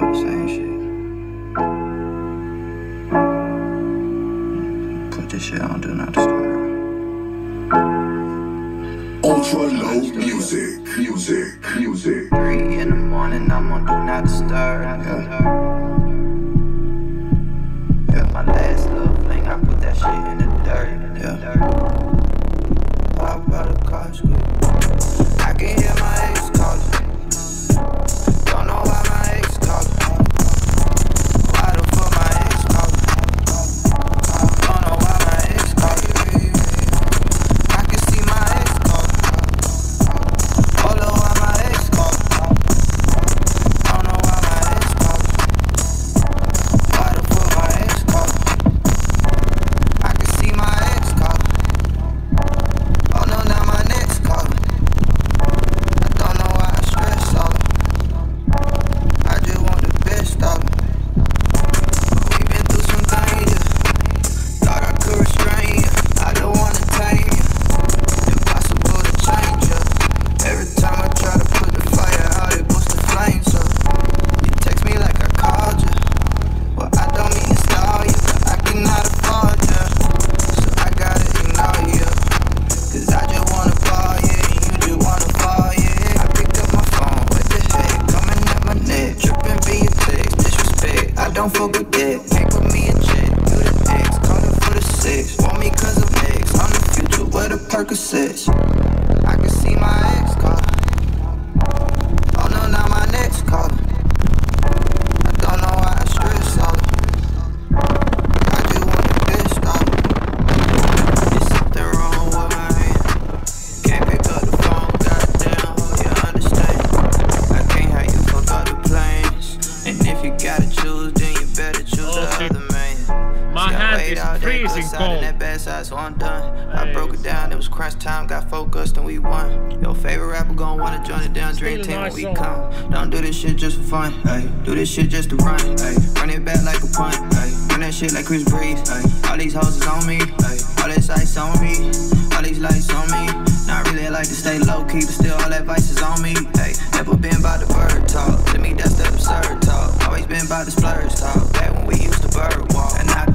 for the same shit. Put this shit on Do Not Disturb. Ultra low music. 3 in the morning, I'm on Do Not Disturb. Yeah, my last little fling, I put that shit in the dirt. Yeah. Pop out the car, squeak. I can hear my ex calling. Don't know why my ex calling. Why the fuck my ex calling? Don't know why my ex calling. I can see my ex calling. Don't know why my ex calling. Don't know why my ex calling. Why the fuck my ex calling? I can see my ex calling. Oh no, now my next calling. I don't know why I stress all it. I just want the best of it. We been through some things, yeah. Thought I could restrain you. I don't wanna tame you. Impossible to change you. Every time I try to put the fire out, it boosts the flames up. You text me like I called you. Well, I don't mean to stall you, but I cannot afford you. So I gotta ignore you. Cause I just wanna ball, yeah, and you just wanna fall, yeah. I picked up my phone, what the heck, coming at my neck, tripping via text, disrespect, I don't fuck with that. Can't put me in check, you the ex, calling for the sex. Want me cause I'm ex, I'm the future, where the Percocets. I can see my ex calling. Oh no, now my next calling. I don't know why I stress all it. I just want the best of it. There's something wrong with my hand. Can't pick up the phone, goddamn, hope you understand. I can't have you fuck up the plans. And if you gotta choose, then you better choose the other man. My hand is freezing cold. That bad side, so I'm done. I broke it down, it was crunch time, got focused and we won. Your favorite rapper gon' wanna join it down, dream team when we come. Don't do this shit just for fun, ay. Do this shit just to run, ay. Run it back like a punt, ay. Run that shit like Chris Breeze, ay. All these hoes is on me, ay. All this ice on me, all these lights on me. Not really like to stay low key, but still all that vice is on me, ay. Never been about the bird talk, to me that's the absurd talk. Always been about the splurge talk, back when we used to bird walk. And I